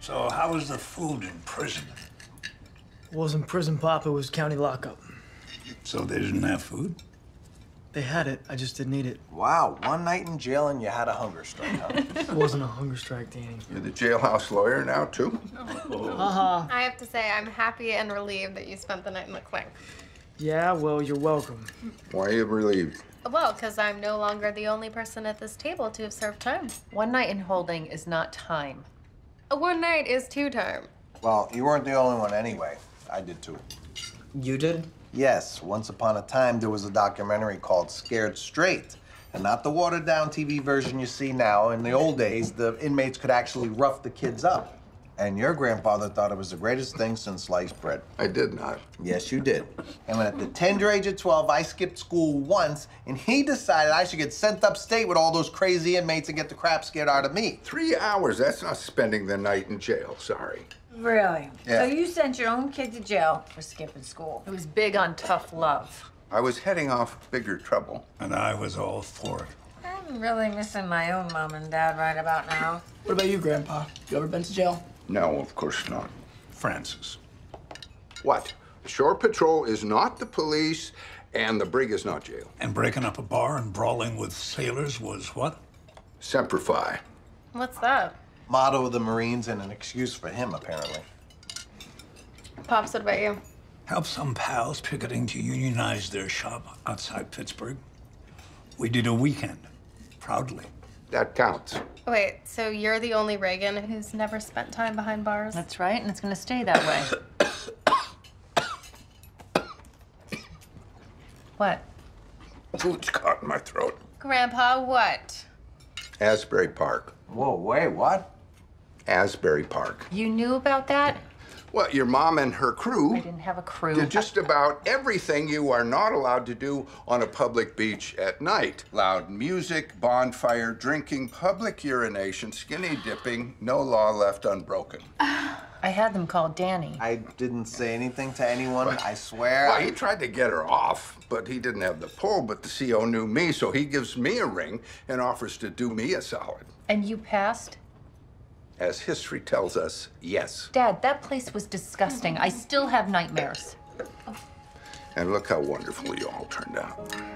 So how was the food in prison? It wasn't prison, Pop. It was county lockup. So they didn't have food? They had it. I just didn't eat it. Wow, one night in jail and you had a hunger strike, huh? It wasn't a hunger strike, Danny. You're the jailhouse lawyer now, too? I have to say, I'm happy and relieved that you spent the night in the clink. Yeah, well, you're welcome. Why are you relieved? Well, because I'm no longer the only person at this table to have served time. One night in holding is not time. One night is 2 time. Well, you weren't the only one anyway. I did too. You did? Yes, once upon a time there was a documentary called Scared Straight. And not the watered down TV version you see now. In the old days, the inmates could actually rough the kids up. And your grandfather thought it was the greatest thing since sliced bread. I did not. Yes, you did. And when at the tender age of 12, I skipped school once, and he decided I should get sent upstate with all those crazy inmates and get the crap scared out of me. 3 hours, that's not spending the night in jail, sorry. Really? Yeah. So you sent your own kid to jail for skipping school? It was big on tough love. I was heading off bigger trouble. And I was all for it. I'm really missing my own mom and dad right about now. What about you, Grandpa? You ever been to jail? No, of course not. Francis. What? The Shore Patrol is not the police, and the brig is not jail. And breaking up a bar and brawling with sailors was what? Semper Fi. What's that? Motto of the Marines and an excuse for him, apparently. Pops, what about you? Help some pals picketing to unionize their shop outside Pittsburgh. We did a weekend, proudly. That counts. Wait, so you're the only Reagan who's never spent time behind bars? That's right, and it's gonna stay that way. What? Food's caught in my throat. Grandpa, what? Asbury Park. Whoa, wait, what? Asbury Park. You knew about that? Well, your mom and her crew I didn't have a crew. did just about everything you are not allowed to do on a public beach at night. Loud music, bonfire, drinking, public urination, skinny dipping, no law left unbroken. I had them call Danny. I didn't say anything to anyone, I swear. Well, he tried to get her off, but he didn't have the pull. But the CO knew me, so he gives me a ring and offers to do me a solid. And you passed? As history tells us, yes. Dad, that place was disgusting. I still have nightmares. And look how wonderful you all turned out.